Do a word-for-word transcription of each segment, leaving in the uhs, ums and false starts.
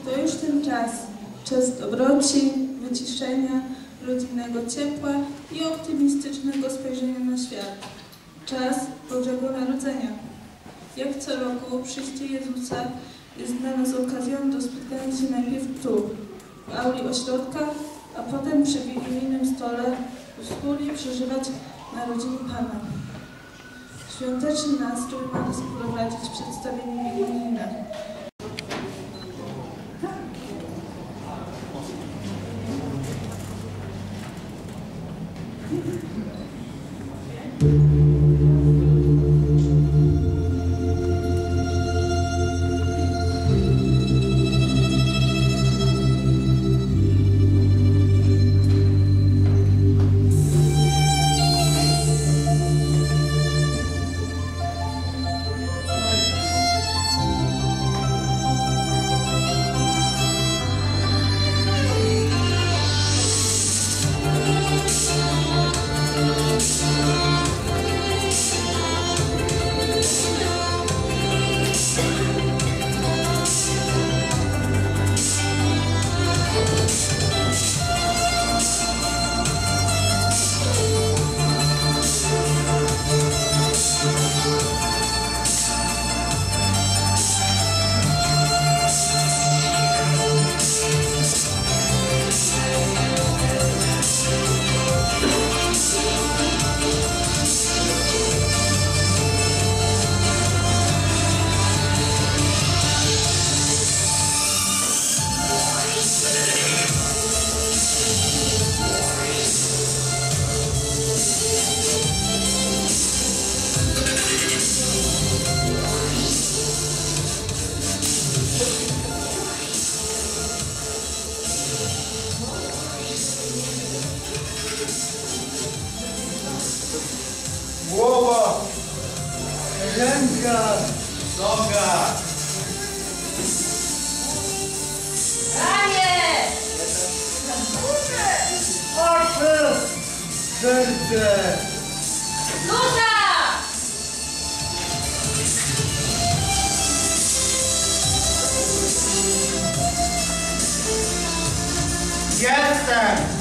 To już ten czas, czas dobroci, wyciszenia, rodzinnego ciepła i optymistycznego spojrzenia na świat. Czas Bożego Narodzenia. Jak co roku przyjście Jezusa jest dla nas okazją do spotkania się najpierw tu, w auli ośrodka, a potem przy wigilijnym stole wspólnie przeżywać narodziny Pana. Świąteczny nastrój ma nas prowadzić w przedstawieniu wigilijne. Głowa, ręka, noga. Ramię! Oczy, serce. Dusza! Jestem.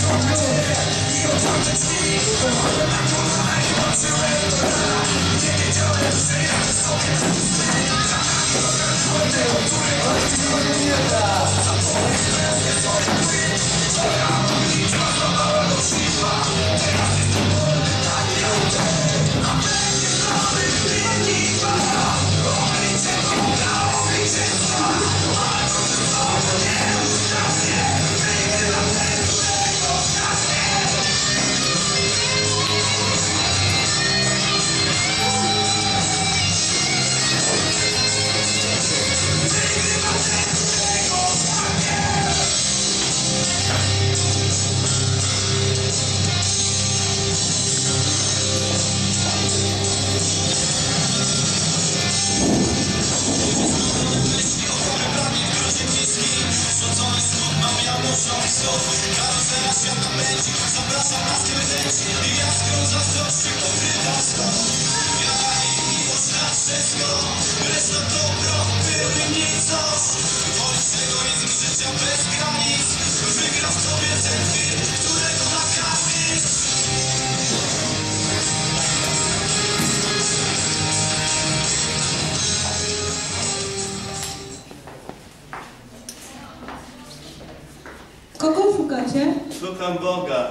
Kogo szukacie? Szukam Boga.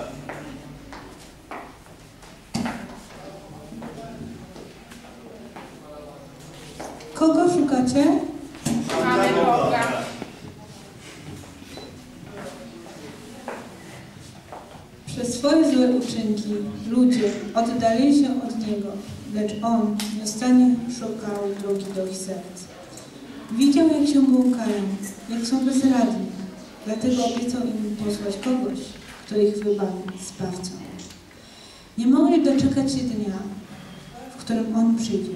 Kogo szukacie? Szukamy Boga. Przez swoje złe uczynki ludzie oddalili się od Niego, lecz On nieustannie szukał drogi do ich serc. Widział, jak się błąkają, jak są bezradni, dlatego obiecał im posłać kogoś, kto ich wybawi, Zbawcą. Nie mogli doczekać się dnia, w którym On przyjdzie.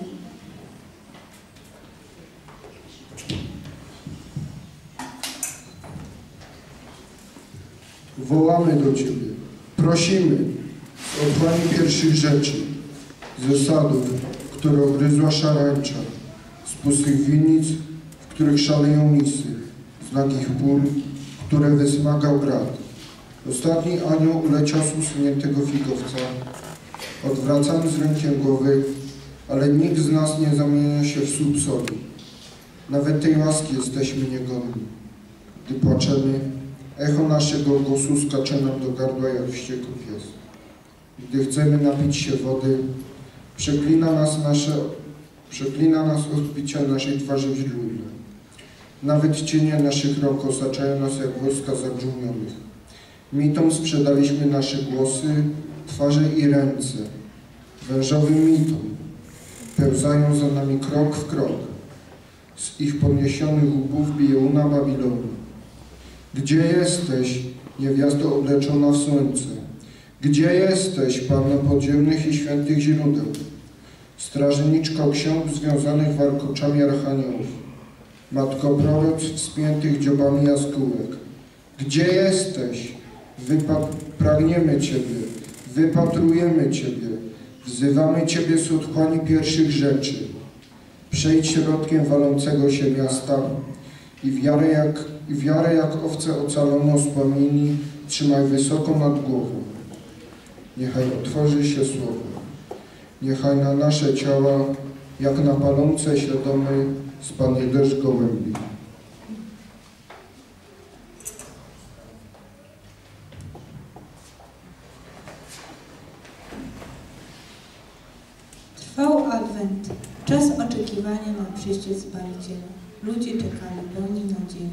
Wołamy do Ciebie, prosimy o otchłani pierwszych rzeczy, z osadów, które obryzła szarańcza, z pustych winnic, w których szaleją lisy, z nagich pól, które wysmagał grad. Ostatni anioł uleciał z usuniętego figowca. Odwracamy z rękiem głowy, ale nikt z nas nie zamienia się w słup soli. Nawet tej łaski jesteśmy niegodni. Gdy płaczemy, echo naszego głosu skacze nam do gardła jak wściekły pies. Gdy chcemy napić się wody, przeklina nas, nasze, przeklina nas odbicia naszej twarzy w źródle. Nawet cienie naszych rąk osaczają nas jak wojska zadżumionych. Mitom sprzedaliśmy nasze głosy, twarze i ręce. Wężowym mitom. Pełzają za nami krok w krok. Z ich podniesionych łbów bije łuna Babilonu. Gdzie jesteś, niewiasto obleczona w słońce? Gdzie jesteś, Panno podziemnych i świętych źródeł? Strażniczko ksiąg związanych warkoczami archaniołów. Matko proroc wspiętych dziobami jaskółek. Gdzie jesteś? Wypa- pragniemy Ciebie, wypatrujemy Ciebie, wzywamy Ciebie z otchłani pierwszych rzeczy. Przejdź środkiem walącego się miasta i wiarę jak, i wiarę jak owce ocaloną z płomieni trzymaj wysoko nad głową. Niechaj otworzy się słowo. Niechaj na nasze ciała, jak na palące się domy, spadnie deszcz gołębi. Trwał Adwent, czas oczekiwania na przyjście Zbawiciela. Ludzie czekali pełni nadziei.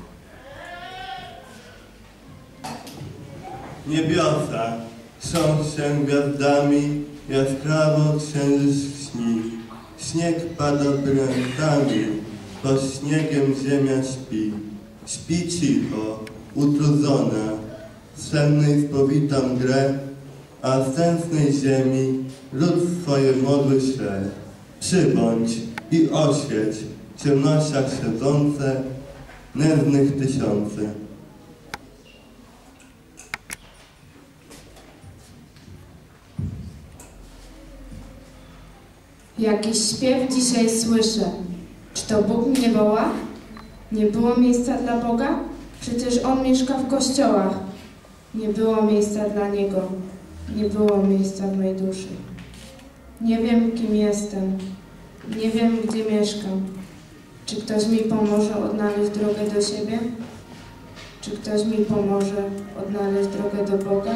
Niebiosa są się gwiazdami, jaskrawo księżyc śni. Śnieg pada prętami, pod śniegiem ziemia śpi. Śpi cicho, utrudzona, sennej spowita mgrę, a z sensnej ziemi lud swoje modły śle. Przybądź i oświeć w ciemnościach siedzące, nędznych tysiące. Jakiś śpiew dzisiaj słyszę. Czy to Bóg mnie woła? Nie było miejsca dla Boga? Przecież On mieszka w kościołach. Nie było miejsca dla Niego, nie było miejsca w mej duszy. Nie wiem, kim jestem, nie wiem, gdzie mieszkam. Czy ktoś mi pomoże odnaleźć drogę do siebie? Czy ktoś mi pomoże odnaleźć drogę do Boga?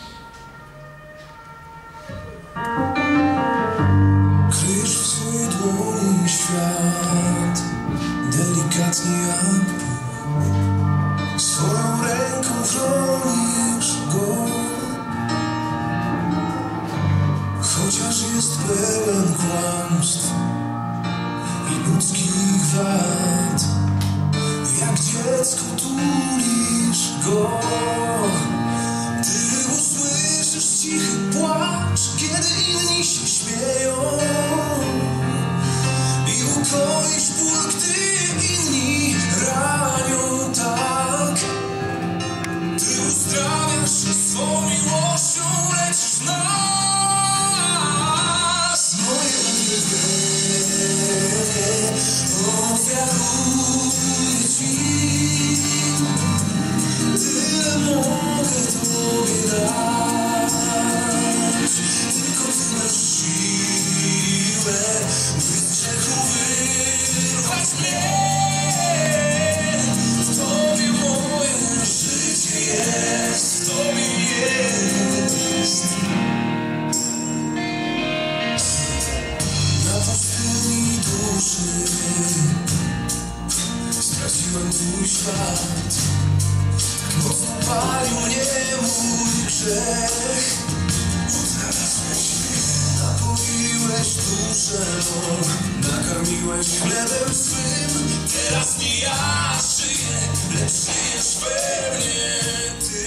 Kryjesz w swojej dłoni świat, delikatnie jak Bóg. Swoją ręką chronisz go, chociaż jest pełen kłamstw i ludzkich wad. Jak dziecko tulisz go, ty usłyszysz cichy płacz, kiedy inni się śmieją, i ukoisz ból, gdy inni ranią tak. Ty uzdrawiasz swą miłością, leczysz nas. Moje uwielbienie ofiaruję Ci, tyle mogę Tobie dać. Tylko Ty masz siłę, by z grzechu wyrwać mnie. W Tobie moje życie jest, w Tobie jest. Na pustyni duszy straciłem Twój świat. Tak mocno palił mnie mój grzech. Znalazłeś mnie, napoiłeś duszę mą, nakarmiłeś chlebem swym. Teraz nie ja żyję, lecz żyjesz we mnie Ty.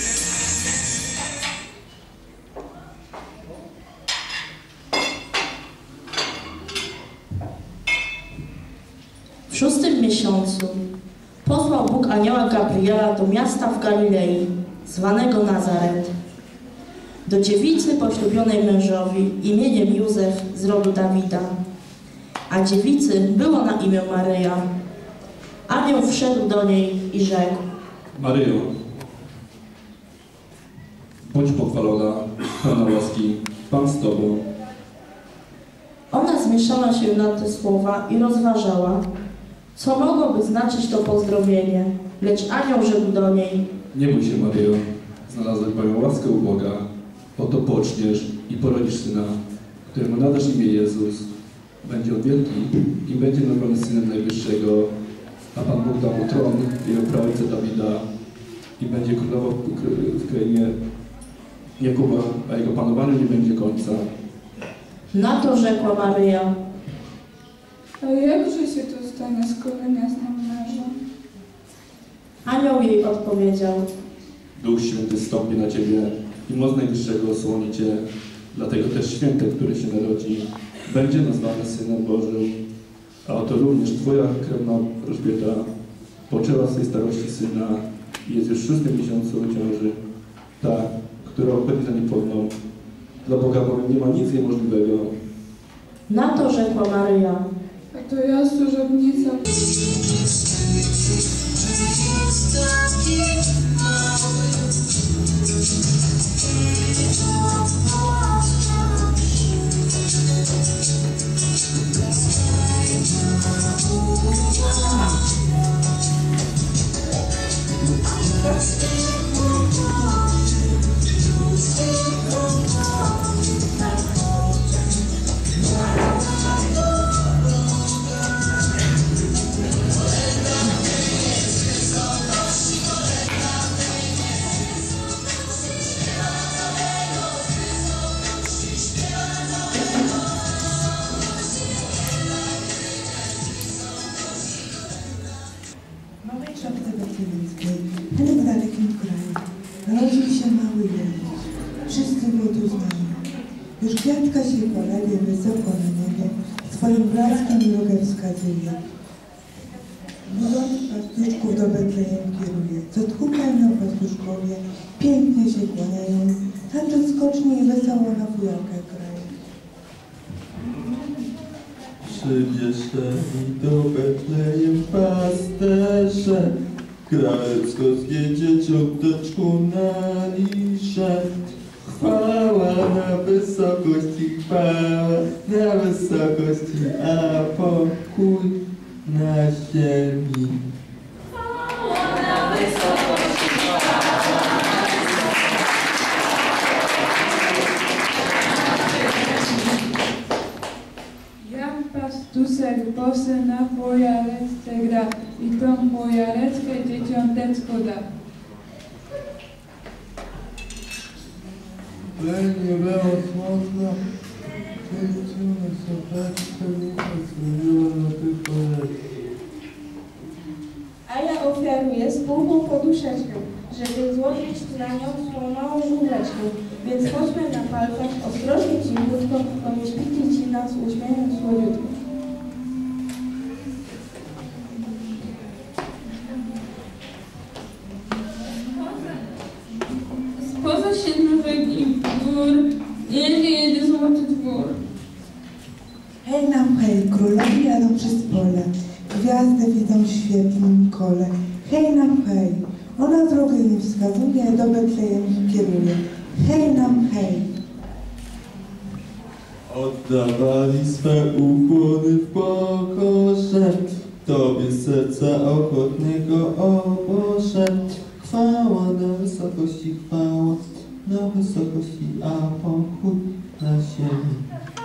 W szóstym miesiącu posłał Bóg anioła Gabriela do miasta w Galilei, zwanego Nazaret, do dziewicy poślubionej mężowi imieniem Józef z rodu Dawida, a dziewicy było na imię Maryja. Anioł wszedł do niej i rzekł: Maryjo, bądź pochwalona, pełna łaski, Pan z Tobą. Ona zmieszała się na te słowa i rozważała, co mogłoby znaczyć to pozdrowienie. Lecz anioł rzekł do niej: Nie bój się, Maryjo, znalazłeś moją łaskę u Boga. Oto poczniesz i porodzisz syna, któremu nadasz imię Jezus. Będzie on wielki i będzie nazwany Synem Najwyższego, a Pan Bóg da mu tron jego praojca Dawida i będzie królował w krainie Jakuba, a jego panowaniu nie będzie końca. Na to rzekła Maryja: A jakże się to stanie, skoro nie znam męża? Anioł jej odpowiedział: Duch Święty stąpi na Ciebie i moc Najwyższego osłoni Cię. Dlatego też święty, który się narodzi, będzie nazwany Synem Bożym. A oto również Twoja krewna Elżbieta poczęła w swej starości syna i jest już w szóstym miesiącu ciąży. Ta, która opędzi za niepłodną. Dla Boga bowiem nie ma nic niemożliwego. Na to rzekła Maryja: A to ja, służebnica. Ale w dalekim kraju narodził się mały Jezus. Wszyscy go tu znają. Już gwiazdka się po niebie, wysoko na niebie, swoim blaskiem drogę wskazuje. Wzrok pastuszków do Betlejem kieruje. Co tchukają pastuszkowie, pięknie się kłaniają, tańczą skocznie i wesoło na fujałkę krają. Przybierzeli do Betlejem pasterze, Królewsko zjedzie ciąteczku na liże. Chwała na wysokości, chwała na wysokości, a pokój na ziemi. Chwała na wysokości, Jan Pastusek bose na wojarecce gra i tą wojareckę dzieciątecko da. Będzie było smutno, dziewczyny sobaczkę mi posłużyło na tych poleceń. A ja ofiaruję spółną poduszeczkę, żeby złożyć na nią swą małą główeczkę. Więc chodźmy na palcach, ostrożnie cichutko, bo nie śpicie ci nas uśmiechem słodziutko. Spoza siedmiowek i gór jedzie, jedzie złoty dwór. Hej nam hej, królowie jadą przez pole, gwiazdy widzą w świetlnym kole. Hej nam hej, ona drogę im wskazuje, do Betlejem kieruje. Hej nam hej. Oddawali swe ukłony w pokorze, Tobie serca ochotnego, o Boże. Chwała na wysokości, chwała na wysokości, a pokój na ziemi.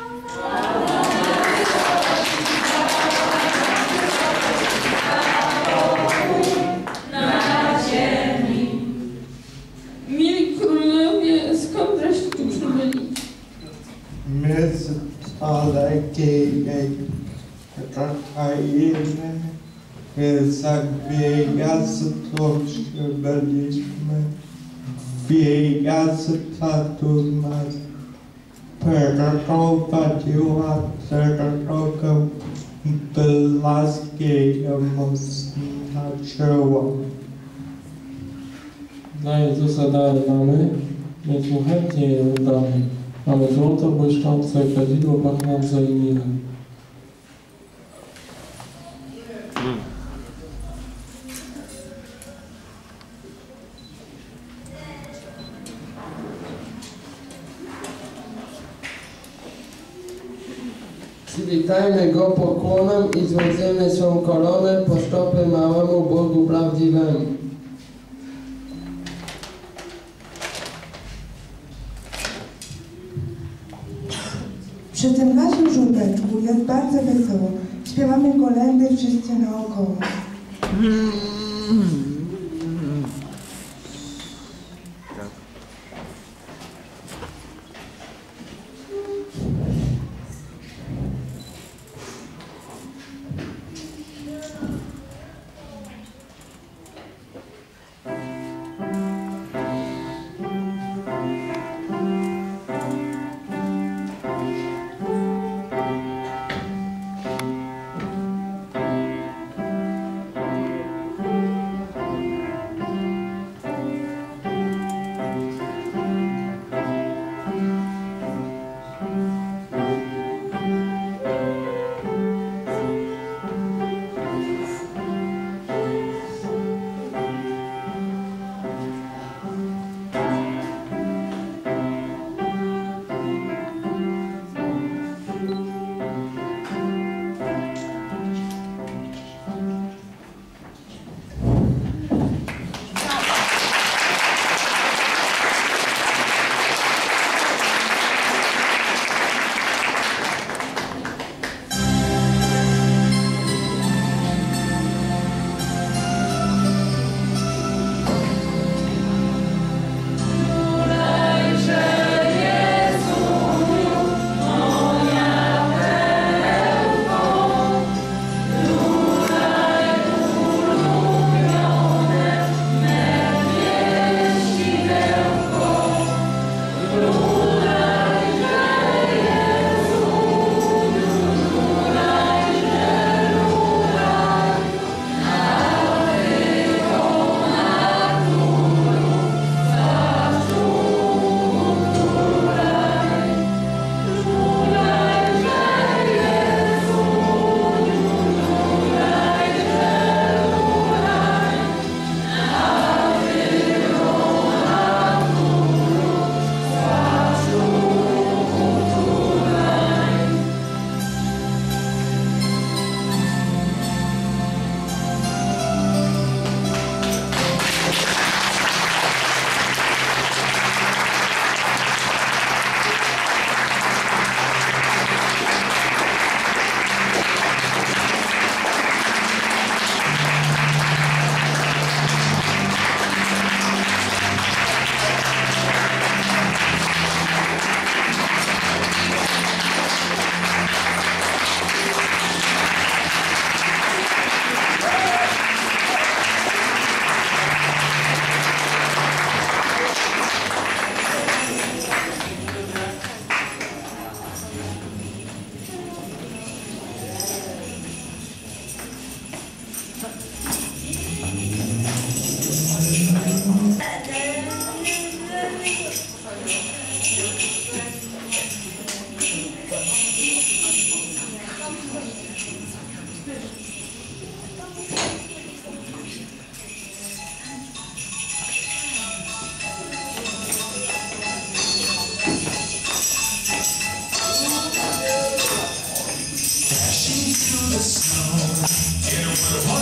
Mili królowie, skąd żeście tu przybyli? My z dalekiej krainy, zagwiejazd to przybyliśmy, gwiejazd ta tu nas prowadziła drogę, blaskiem oznaczyła. Dla Jezusa dary mamy, więc mu chętnie je oddamy. Mamy złoto błyszczące, kadzidło pachnące i mirę. Przywitajmy go pokłonem i złożymy swą koronę po stopy małemu Bogu prawdziwemu. Przy tym naszym żółteczku jest bardzo wesoło. Śpiewamy kolędy wszyscy naokoło.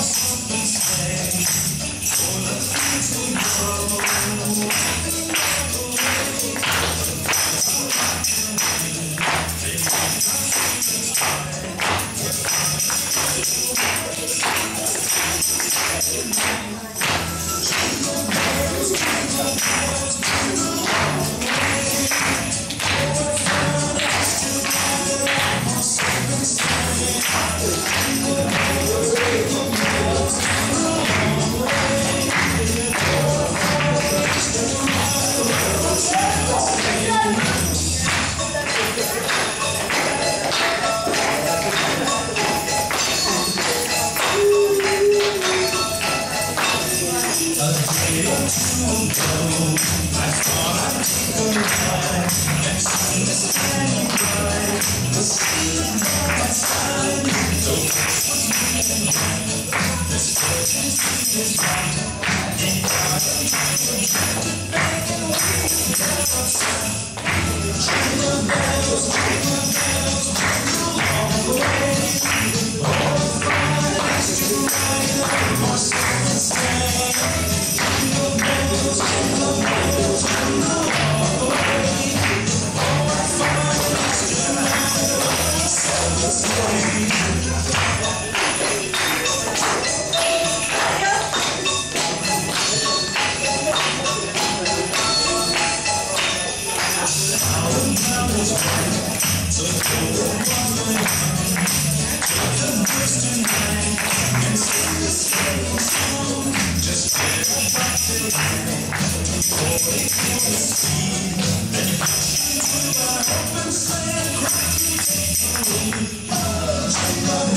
Just